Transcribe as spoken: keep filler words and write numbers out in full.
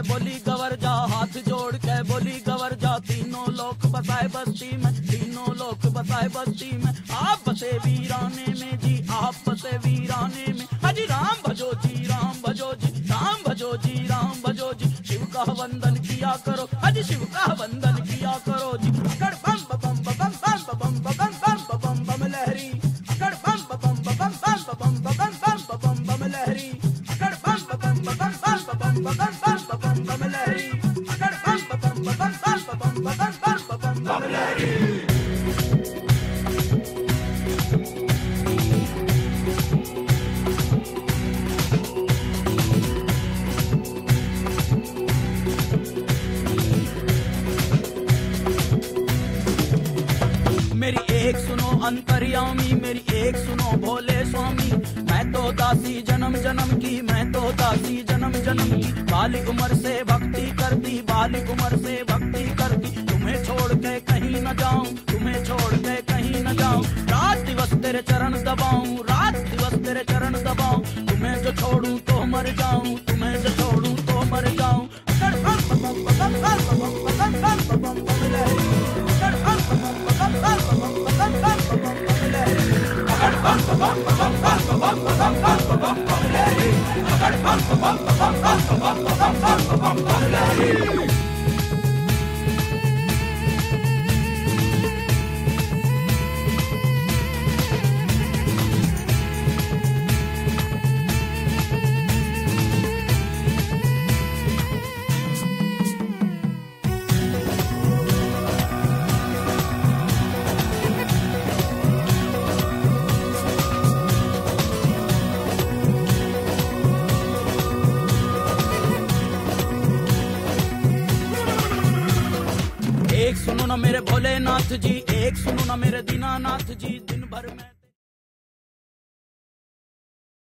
बोली गवर जा, हाथ जोड़ के बोली गवर जा। तीनों लोग बसाए बस्ती में, तीनों लोग बसाए बस्ती में। आप बसे वीराने में जी, आप बसे वीराने में। हाजी राम भजो जी, राम भजो जी, राम भजो जी, राम भजो जी। शिव का वंदन किया करो, हाजी शिव का वंदन किया करो जी। अकड़ बम बम बम बम बम बम बम बम बम बम लहरी, अकड़ बम बम बम बम बम बम बम बम बम लहरी, अकड़ बम बम बम बम बम बम बम लहरी, अकड़ बम बम बम बम बम लहरी। मेरी एक सुनो अंतर्यामी, मेरी एक सुनो भोले स्वामी। मैं तो दासी जन्म जन्म की, मैं तो दासी जन्म जन्म की। बाली उम्र से भक्ति करती, बाली उम्र से भक्ति करती। तुम्हें छोड़ के कहीं न जाऊं, तुम्हें छोड़ के कहीं न जाऊं। रात दिवस तेरे चरण दबाऊं, रात दिवस तेरे चरण दबाऊं। तुम्हें जो छोड़ूं तो मर जाऊं, तुम्हें जो छोड़ूं तो मर जाऊं। एक सुनो ना मेरे भोलेनाथ जी, एक सुनो ना मेरे दीनानाथ जी। दिन भर में